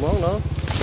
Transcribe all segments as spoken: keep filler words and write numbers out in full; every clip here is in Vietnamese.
món đó.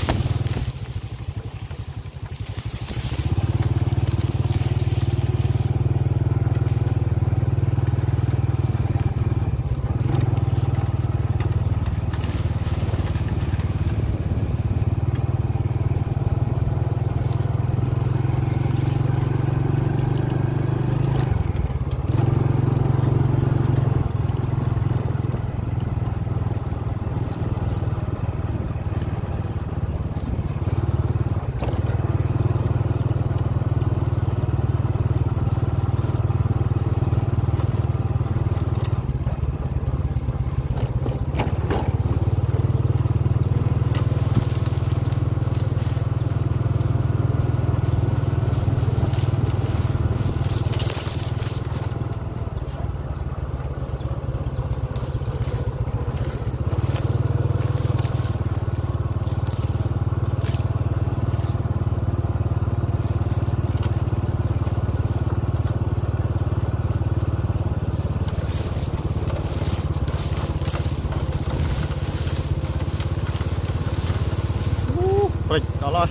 Rồi, đó rồi.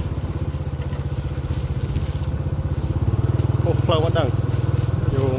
Ô, lâu vẫn đằng. Dù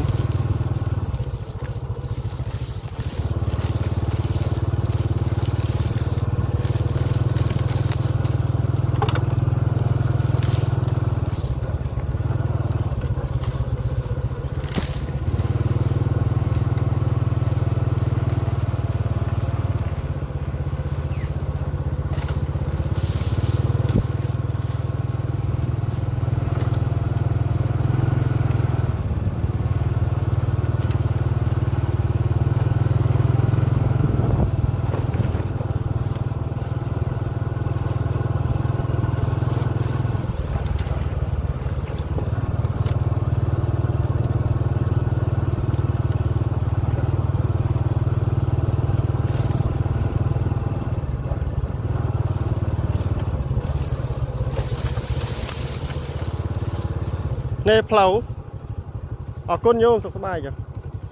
nè plau ở con nhôm sọc bài kìa.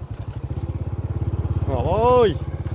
Ôi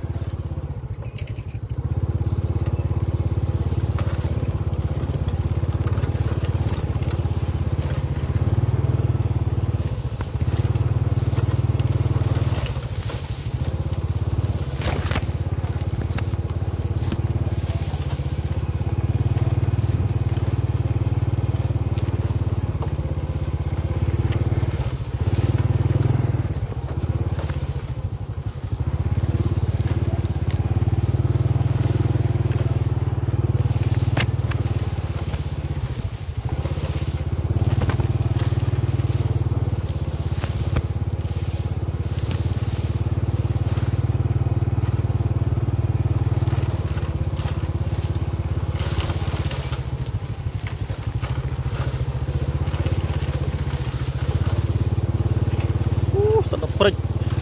Break.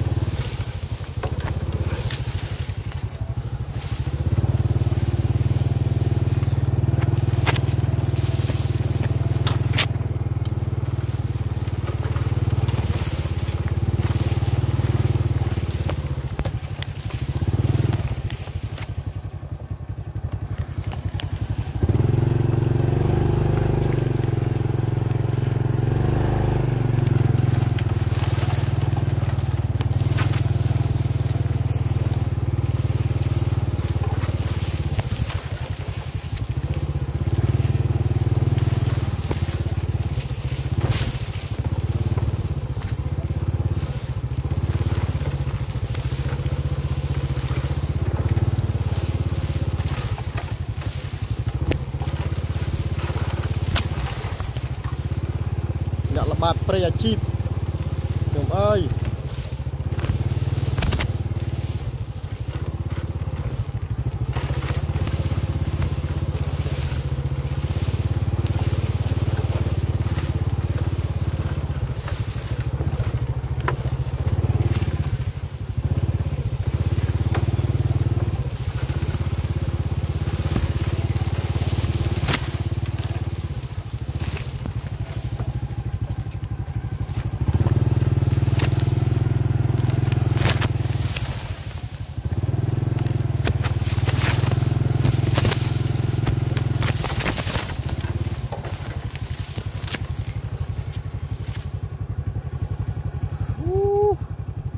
Bạt prey chip nhôm ơi.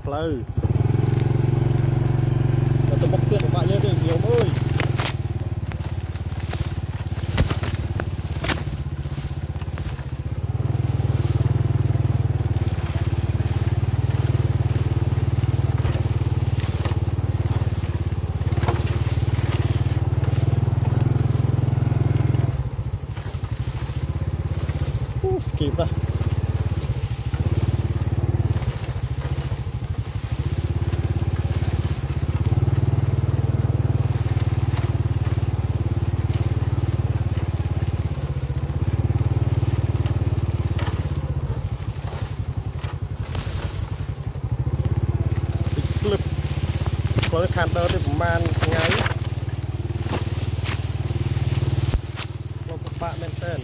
pleu và tôi bóc tiết của bạn nhé đi nhiều ơi skip ra clip có khăn đâu thì man ngay một bạn men tên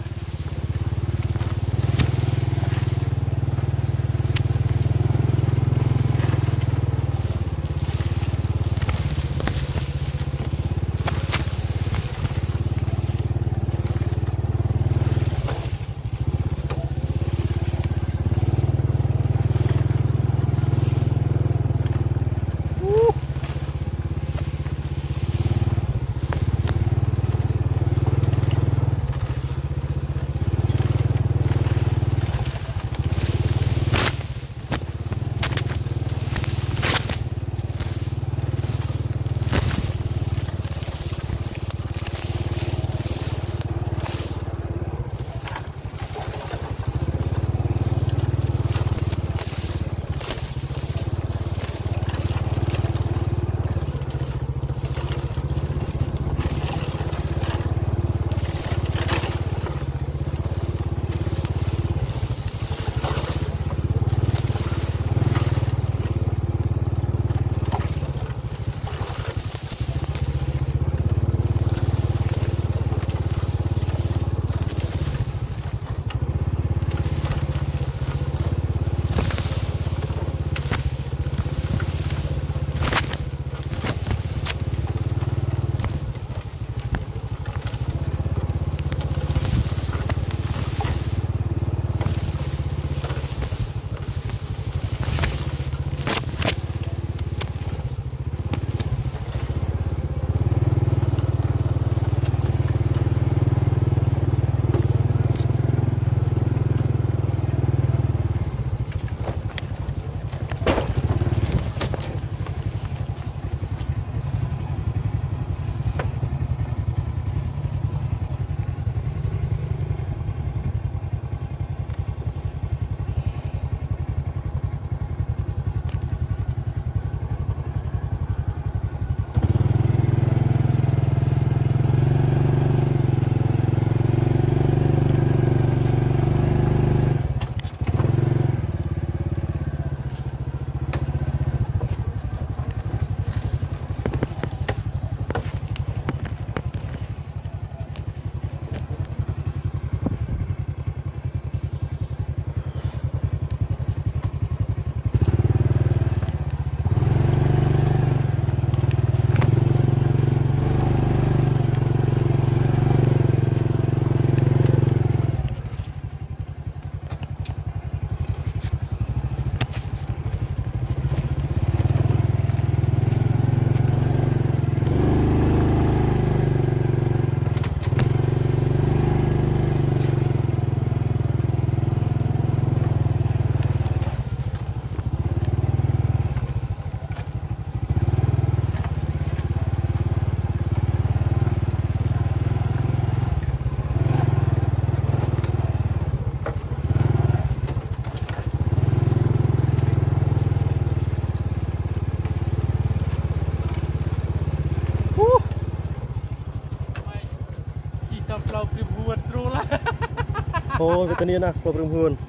ô cái tên niên à của rừng hồn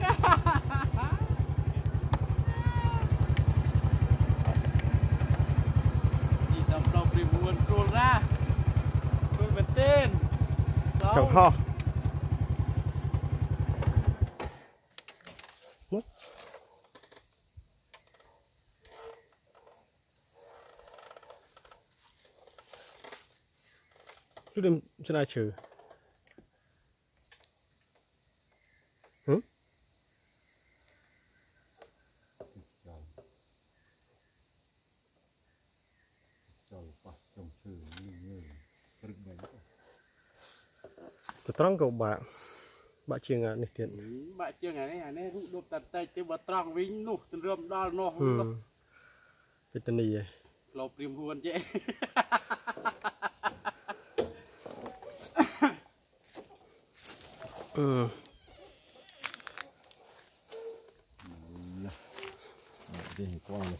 chẳng ho lúc đêm sẽ ai trừ hử ត្រង់ក៏បាក់បាក់ជាងនេះទៀតបាក់ជាងនេះអានេះរូបដុបតែតែទៅបើត្រង់វិញនោះទន្ទឹមដល់នោះវេទនីឯងលោព្រៀមហួនចេះអឺនេះគាត់